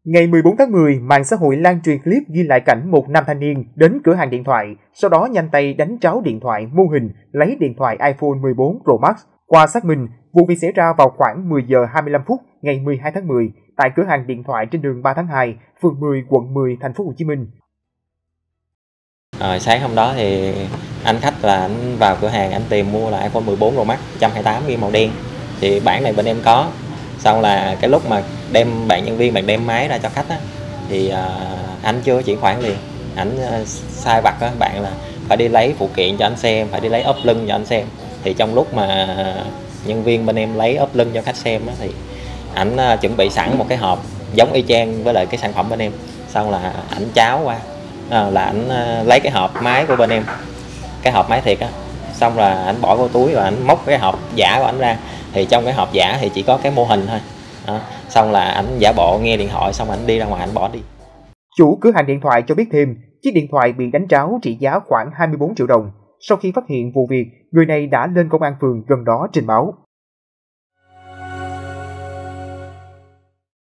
Ngày 14 tháng 10, mạng xã hội lan truyền clip ghi lại cảnh một nam thanh niên đến cửa hàng điện thoại, sau đó nhanh tay đánh tráo điện thoại mô hình, lấy điện thoại iPhone 14 Pro Max. Qua xác minh, vụ việc xảy ra vào khoảng 10 giờ 25 phút ngày 12 tháng 10 tại cửa hàng điện thoại trên đường 3 tháng 2, phường 10, quận 10, thành phố Hồ Chí Minh. Sáng hôm đó thì anh khách là anh vào cửa hàng anh tìm mua là iPhone 14 Pro Max 128GB màu đen. Thì bản này bên em có. Xong là cái lúc mà bạn nhân viên đem máy ra cho khách á, thì anh chưa chuyển khoản liền. Anh sai vặt á, bạn là phải đi lấy phụ kiện cho anh xem, phải đi lấy ốp lưng cho anh xem. Thì trong lúc mà nhân viên bên em lấy ốp lưng cho khách xem á, thì ảnh chuẩn bị sẵn một cái hộp giống y chang với lại cái sản phẩm bên em. Xong là ảnh cháo qua là ảnh lấy cái hộp máy của bên em, cái hộp máy thiệt á, xong là ảnh bỏ vô túi và ảnh móc cái hộp giả của ảnh ra. Thì trong cái hộp giả thì chỉ có cái mô hình thôi. Xong là ảnh giả bộ nghe điện thoại, xong ảnh đi ra ngoài ảnh bỏ đi. Chủ cửa hàng điện thoại cho biết thêm, chiếc điện thoại bị đánh tráo trị giá khoảng 24 triệu đồng. Sau khi phát hiện vụ việc, người này đã lên công an phường gần đó trình báo.